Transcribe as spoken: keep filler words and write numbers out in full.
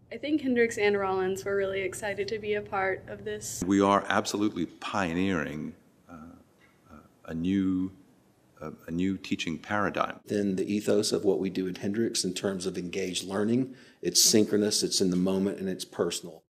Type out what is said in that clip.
I think Hendrix and Rollins were really excited to be a part of this. We are absolutely pioneering uh, a new a, a new teaching paradigm. Then the ethos of what we do at Hendrix in terms of engaged learning, it's synchronous, it's in the moment, and it's personal.